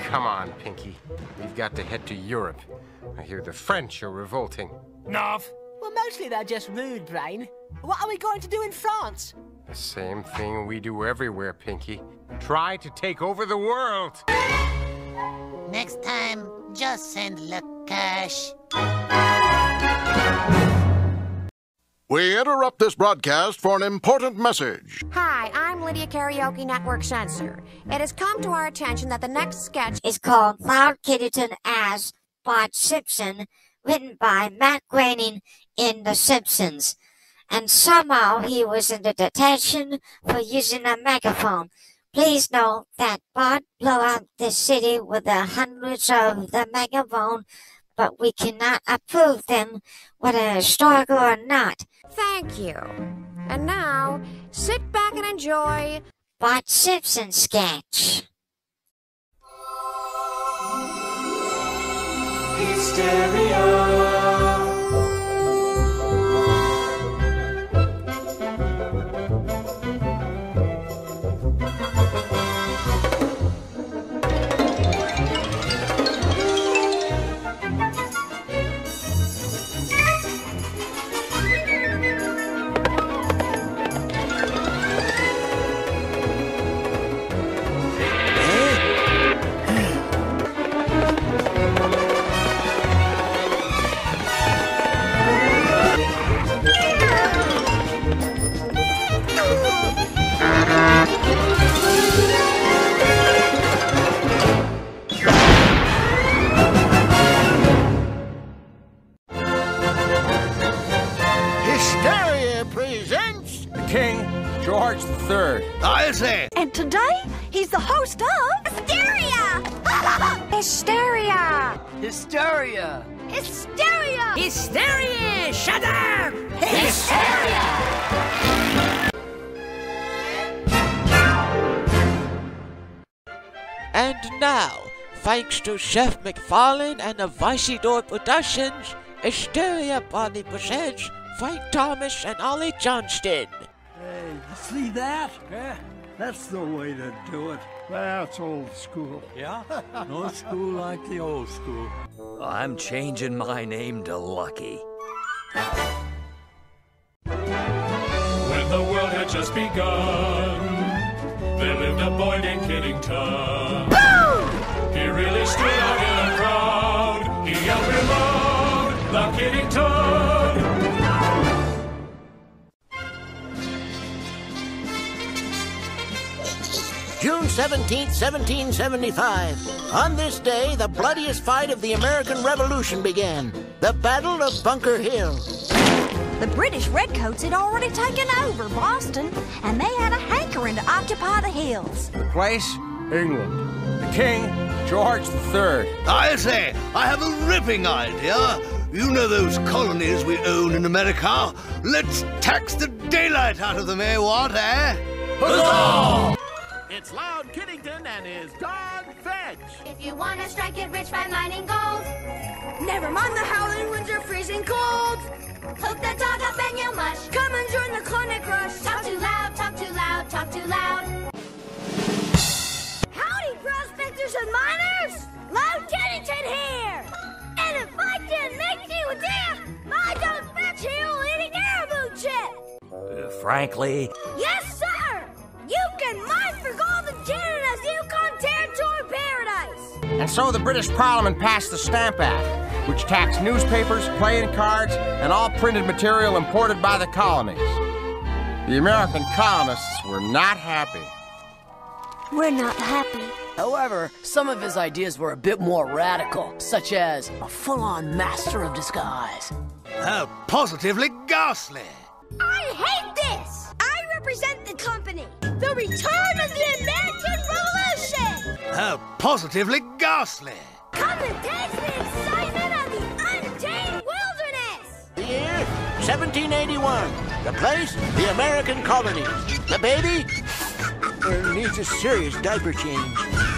Come on, Pinky. We've got to head to Europe. I hear the French are revolting. Nov. Well, mostly they're just rude, Brain. What are we going to do in France? The same thing we do everywhere, Pinky. Try to take over the world. Next time, just send Le Cash. We interrupt this broadcast for an important message. Hi, I'm Lydia Karaoke Network Censor. It has come to our attention that the next sketch is called Loud Kiddington as Bart Simpson, written by Matt Groening in The Simpsons. And somehow he was in detention for using a megaphone. Please note that Bart blew out the city with the hundreds of the megaphone, but we cannot approve them, whether historical or not. Thank you. And now, sit back and enjoy Bart Simpson sketch. Histeria. Histeria presents King George III. I'll say. And today, he's the host of Hysteria! Hysteria! Hysteria. Hysteria! Hysteria! Shut up! Hysteria! And now, thanks to Chef McFarlane and the Vicidor Productions, Hysteria proudly presents Frank Thomas and Ollie Johnston. Hey, you see that? Yeah, that's the way to do it. That's old school. Yeah? No school like the old school. I'm changing my name to Lucky. When the world had just begun, there lived a boy named Kiddington. He really stood out in a crowd. He yelled reloud, the Kiddington. June 17th, 1775. On this day, the bloodiest fight of the American Revolution began. The Battle of Bunker Hill. The British Redcoats had already taken over Boston, and they had a hankering to occupy the hills. The place? England. The King George III. I'll say. I have a ripping idea. You know those colonies we own in America? Let's tax the daylight out of them, eh, what, eh? Huzzah! It's Loud Kiddington and his dog Fetch. If you want to strike it rich by mining gold, Never mind the howling winds are freezing cold. hook the dog up and you mush. Come and join the clinic rush. Talk too loud, talk too loud, talk too loud. Howdy, prospectors and miners! Loud Kiddington here! And if I can make you a dip, my dog Fetch here will eat a caribou chip! Frankly, Yes, sir! You can mine for gold in Canada's Yukon Territory Paradise! And so the British Parliament passed the Stamp Act, which taxed newspapers, playing cards, and all printed material imported by the colonies. The American colonists were not happy. We're not happy. However, some of his ideas were a bit more radical, such as a full-on master of disguise. How positively ghastly. I hate this! I represent the company. The return of the American Revolution! How positively ghastly. Come and taste the excitement of the untamed wilderness! The year, 1781. The place, the American colonies. The baby needs a serious diaper change.